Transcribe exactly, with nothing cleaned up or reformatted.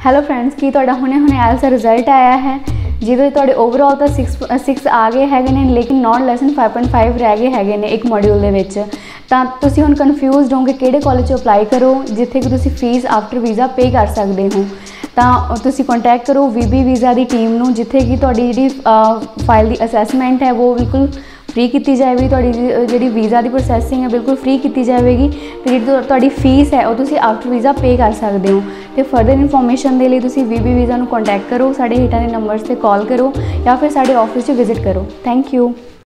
Hello friends, ਕੀ ਤੁਹਾਡਾ ਹੁਣੇ ਹੁਣੇ ਆਇਲਸ ਦਾ ਰਿਜ਼ਲਟ ਆਇਆ ਹੈ ਜਿਹਦੇ ਤੁਹਾਡੇ ਓਵਰਆਲ ਤਾਂ ਸਿਕਸ ਸਿਕਸ ਆ ਗਏ ਹੈਗੇ ਨੇ, ਲੇਕਿਨ none less than five point five ਰਹਿ ਗਏ ਹੈਗੇ ਨੇ ਇੱਕ ਮੋਡਿਊਲ ਦੇ ਵਿੱਚ। ਤਾਂ ਤੁਸੀਂ ਹੁਣ ਕਨਫਿਊਜ਼ਡ ਹੋ ਕਿ ਕਿਹੜੇ ਕਾਲਜ 'ਚ ਅਪਲਾਈ ਕਰੋ ਜਿੱਥੇ ਕਿ ਤੁਸੀਂ ਫੀਸ ਆਫਟਰ ਵੀਜ਼ਾ ਪੇ ਕਰ ਸਕਦੇ ਹੋ। ਤਾਂ ਤੁਸੀਂ ਕੰਟੈਕਟ ਕਰੋ ਵੀ ਬੀ ਵੀਜ਼ਾ ਦੀ ਟੀਮ ਨੂੰ, ਜਿੱਥੇ ਕਿ ਤੁਹਾਡੀ ਜਿਹੜੀ ਫਾਈਲ ਦੀ ਅਸੈਸਮੈਂਟ ਹੈ ਉਹ ਬਿਲਕੁਲ फ्री की जाएगी, ਤੁਹਾਡੀ जी वीज़ा की प्रोसैसिंग है बिल्कुल फ्री की जाएगी। तो जी ਤੁਹਾਡੀ फीस है वो आफ्टर वीज़ा पे कर सकते हो। तो फर्दर इन्फॉर्मेशन के लिए तुसी वी बी वीज़ा ਨੂੰ कॉन्टैक्ट करो, साढ़े हेठां दे नंबर्स से कॉल करो या फिर साढ़े ऑफिस विजिट करो। Thank you.